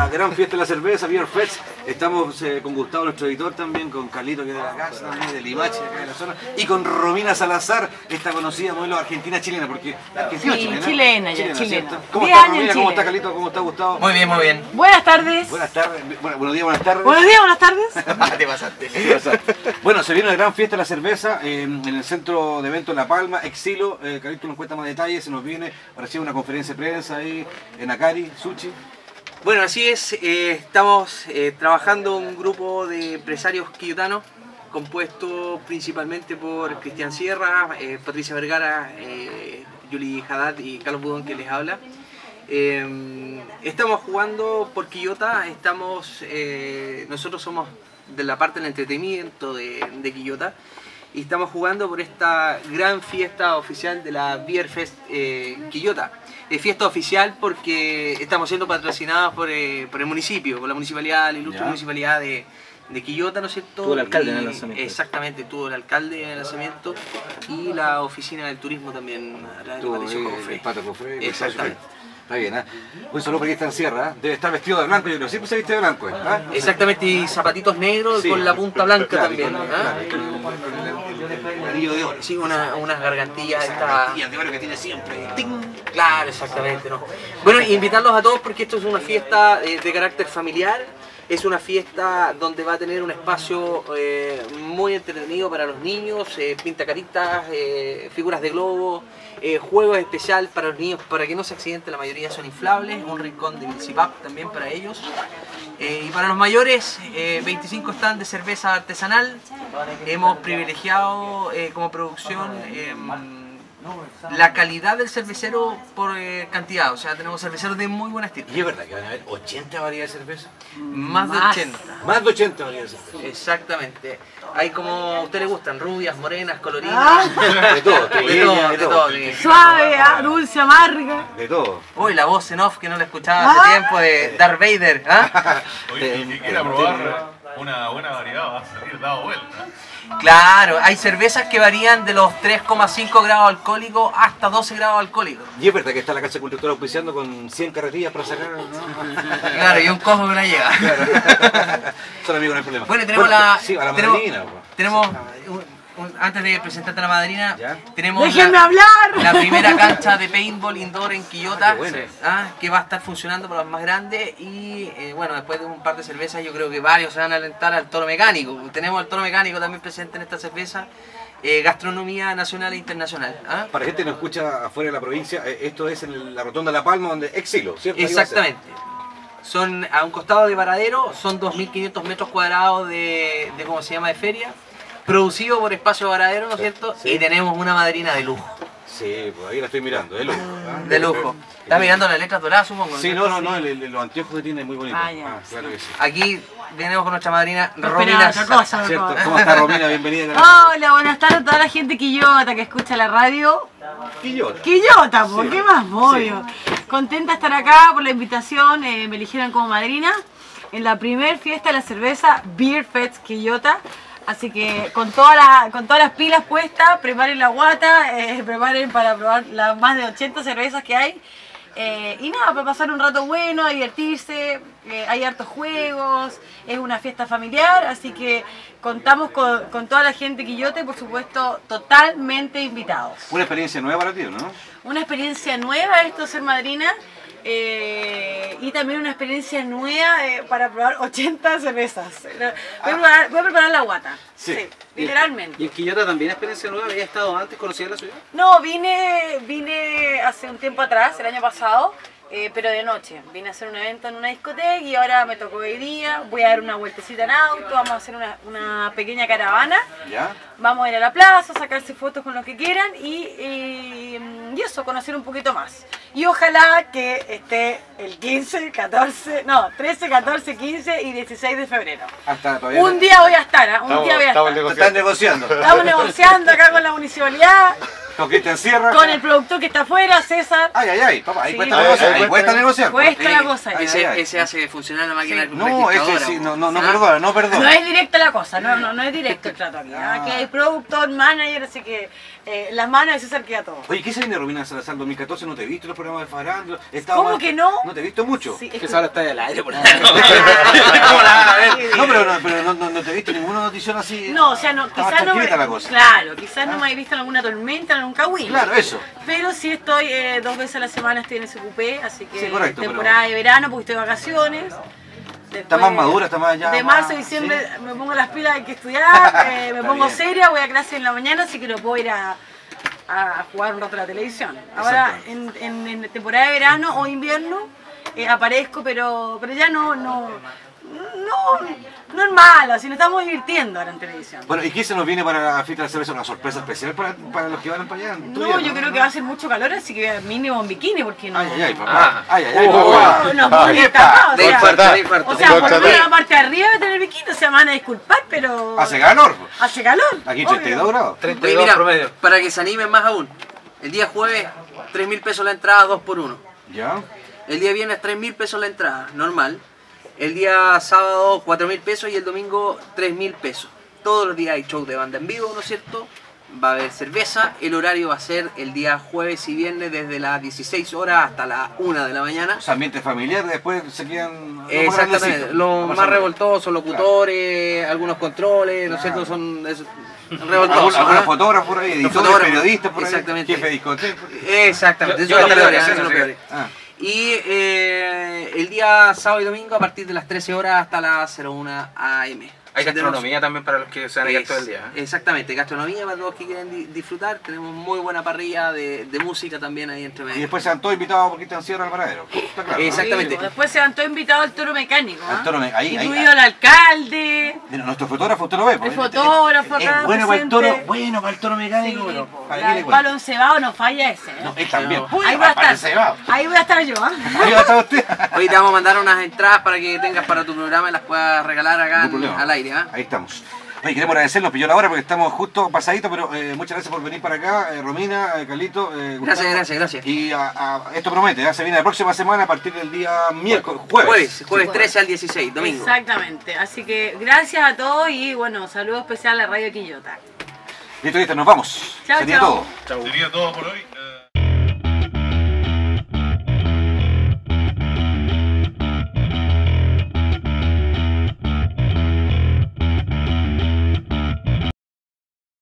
la gran fiesta de la cerveza, Beer Fest. Estamos con Gustavo, nuestro editor también, con Carlito, que es de la casa también, de Limache, acá de la zona, y con Romina Salazar, esta conocida modelo argentina-chilena, porque argentina-chilena. Chilena, ¿cierto? ¿Cómo 10 está años Romina? en ¿Cómo Chile. está Carlito? ¿Cómo está Gustavo? Muy bien, muy bien. Buenas tardes. Buenas tardes. Buenos días, buenas tardes. Buenos días, buenas tardes. Te pasaste. Bueno, se viene una gran fiesta de la cerveza en el centro de eventos La Palma, Exilo. Carlito nos cuenta más detalles, se nos viene, recibe una conferencia de prensa ahí en Acari, Sushi. Bueno, así es, estamos trabajando un grupo de empresarios quillotanos compuesto principalmente por Cristian Sierra, Patricia Vergara, Yuli Haddad y Carlos Budón, que les habla. Estamos jugando por Quillota, nosotros somos de la parte del entretenimiento de Quillota y estamos jugando por esta gran fiesta oficial de la Beer Fest Quillota. Fiesta oficial porque estamos siendo patrocinados por el municipio, por la municipalidad, la ilustre municipalidad de Quillota, ¿no es cierto? Tuvo el alcalde en el lanzamiento. Exactamente, tuvo el alcalde en el lanzamiento y la oficina del turismo también, El Pato Cofre. Exactamente. Está bien, ¿eh? Un saludo para Cristian Sierra, ¿eh? Debe estar vestido de blanco, yo creo. Siempre se viste de blanco, ¿eh? Exactamente, y zapatitos negros Sí, con la punta blanca claro, también. con el anillo de oro. Sí, unas gargantillas. De oro que tiene siempre. ¡Ting! Claro, exactamente, ¿no? Bueno, invitarlos a todos porque esto es una fiesta de carácter familiar. Es una fiesta donde va a tener un espacio muy entretenido para los niños, pintacaritas, figuras de globo, juegos especial para los niños para que no se accidenten, la mayoría son inflables, un rincón de Milcipap también para ellos. Y para los mayores, 25 stands de cerveza artesanal. Hemos privilegiado como producción la calidad del cervecero por cantidad, o sea, tenemos cerveceros de muy buen estilo. Y es verdad que van a haber 80 variedades de cerveza. Más de 80. Más de 80 variedades de cerveza. Exactamente. Hay como a usted le gustan, rubias, morenas, coloridas. De todo, de todo. Suave, dulce, amarga. De todo. Uy, la voz en off que no la escuchaba hace tiempo de Darth Vader. Oye, y que quiera probar una buena variedad va a salir dado vuelta. Claro, hay cervezas que varían de los 3,5 grados alcohólicos hasta 12 grados alcohólicos. Y es verdad que está la Casa de Cultura auspiciando con 100 carretillas para sacar, ¿no? Claro, y un cojo que la lleva. Claro. Son amigos, no hay problema. Bueno, tenemos la... Sí, a la tenemos, madrina. tenemos antes de presentarte a la madrina, ¿ya? tenemos ¡Déjenme hablar! la primera cancha de paintball indoor en Quillota, bueno. Que va a estar funcionando para los más grandes y bueno, después de un par de cervezas yo creo que varios se van a alentar al toro mecánico. Tenemos al toro mecánico también presente en esta cerveza. Gastronomía nacional e internacional. Para gente que nos escucha afuera de la provincia, esto es en la Rotonda de La Palma, donde Exilo, ¿cierto? Exactamente. Son a un costado de Varadero, son 2.500 metros cuadrados de ¿cómo se llama?, de feria. Producido por Espacio Varadero, ¿no es cierto? Sí. Y tenemos una madrina de lujo. Sí, pues ahí la estoy mirando, de lujo. De lujo. ¿Estás mirando las letras doradas, supongo? Sí, no, los anteojos que tiene muy bonitos. Ya. Claro que sí. Aquí venimos con nuestra madrina No Romina. esperaba otra cosa, ¿Cierto? loco. ¿Cómo está Romina? Bienvenida. Hola, buenas tardes a toda la gente quillota que escucha la radio. Quillota. Quillota, ¿por Sí. qué más obvio? Contenta de estar acá por la invitación, me eligieron como madrina en la primer fiesta de la cerveza Beer Fest Quillota. Así que con todas las pilas puestas, preparen la guata, preparen para probar las más de 80 cervezas que hay. Y nada, para pasar un rato bueno, a divertirse, hay hartos juegos, es una fiesta familiar, así que contamos con toda la gente quillota y por supuesto totalmente invitados. Una experiencia nueva para ti, ¿no? Una experiencia nueva esto ser madrina. Y también una experiencia nueva para probar 80 cervezas. Voy a preparar la guata. Sí. Literalmente. ¿Y en Quillota también experiencia nueva? ¿Había estado antes? ¿Conocía la ciudad? No, vine hace un tiempo atrás, el año pasado, pero de noche. Vine a hacer un evento en una discoteca y ahora me tocó hoy día. Voy a dar una vueltecita en auto, vamos a hacer una pequeña caravana. ¿Ya? Vamos a ir a la plaza, sacarse fotos con los que quieran y eso, conocer un poquito más. Y ojalá que esté el 13, 14, 15 y 16 de febrero. Hasta todavía. Un día voy a estar, un día voy a estar. Están negociando. Estamos negociando acá con la municipalidad. con Cristian Sierra. Con el productor que está afuera, César. Ay, papá, ahí Sí, cuesta pues, negociar, ahí cuesta negociar. Cuesta la cosa. Ese hace funcionar la máquina Sí. No, ese sí, no perdona, no perdona. No es directa la cosa, no es directo el trato aquí. Aquí hay productor, manager, así que las manos de César queda todo. Oye, ¿qué se viene Romina Salazar 2014? ¿No te he visto en los programas de farándula? ¿Cómo que no? ¿No te he visto mucho? Sí, Que ahora está al aire por ahí. No, pero no te he visto ninguna notición así. No, o sea, Estaba quizás no me, tranquilita la cosa. claro, quizás no me he visto en alguna tormenta, en algún cagüín. Claro, eso. Pero sí estoy 2 veces a la semana estoy en SQP, así que Sí, correcto, temporada de verano porque estoy de vacaciones. Está más madura, está más ya. De más- marzo a diciembre me pongo las pilas, hay que estudiar, me pongo bien. seria, voy a clase en la mañana, así que no puedo ir a jugar un rato a la televisión. Ahora en temporada de verano o invierno aparezco, pero ya no es malo, si nos estamos divirtiendo ahora en televisión. Bueno, ¿y qué se nos viene para la fiesta de cerveza? ¿Una sorpresa especial para los que van para allá? No, yo creo que va a ser mucho calor, así que mínimo en bikini, porque no. Ay, papá. Ay, No, papá. no, muy escapado, De infarto. o sea, por lo menos la parte de arriba de tener bikini, se me van a disculpar, pero... Hace calor. Hace calor. Aquí obvio. 32 grados. Oye, 32 mira, promedio. para que se animen más aún, el día jueves 3.000 pesos la entrada, 2 por 1. ¿Ya? El día viernes 3.000 pesos la entrada, normal. El día sábado 4.000 pesos y el domingo 3.000 pesos. Todos los días hay show de banda en vivo, ¿no es cierto? Va a haber cerveza. El horario va a ser el día jueves y viernes desde las 16 horas hasta las 1 de la mañana. O sea, ambiente familiar, después se quedan... Exactamente, los más revoltosos, locutores, algunos controles, ¿no es cierto? Son revoltosos. Algunos ¿ah? fotógrafos por ahí, editores, fotógrafos, periodistas por ahí, exactamente. jefe de discoteca. Exactamente, Yo son los también peores, lo son los hacía, peores. Ah. Y el día sábado y domingo a partir de las 13 horas hasta las 01 AM. Hay gastronomía también para los que se van a quedar todo el día. Exactamente, gastronomía para los que quieren disfrutar. Tenemos muy buena parrilla de música también ahí entre Y medio. después se han todos invitados porque están Sierra al paradero. Está claro. ¿no? Exactamente. Sí, después se han todos invitados al toro mecánico, ¿ah? Al toro ahí. Incluido el alcalde, Mira, nuestro fotógrafo, usted lo ve. el fotógrafo acá Es bueno para el presente. toro, bueno para el toro mecánico, pero ¿para qué le el cuento? palo encebado no falla ese, ¿eh? No, él también. Ahí voy a Para el estar. cebado. Ahí voy a estar yo, ¿ah? Ahí va a estar usted. Hoy te vamos a mandar unas entradas para que tengas para tu programa y las puedas regalar acá No problema. al aire. ¿Ah? Ahí estamos. Oye, queremos agradecernos, pilló la hora porque estamos justo pasaditos, pero muchas gracias por venir para acá, Romina, Carlito, Gustavo. Gracias. Y esto promete, se viene la próxima semana a partir del día miércoles, jueves. Jueves 13 al 16, domingo. Exactamente. Así que gracias a todos y bueno, saludo especial a Radio Quillota. Listo, nos vamos. Chao, Sería chao. todo. Sería todo por hoy.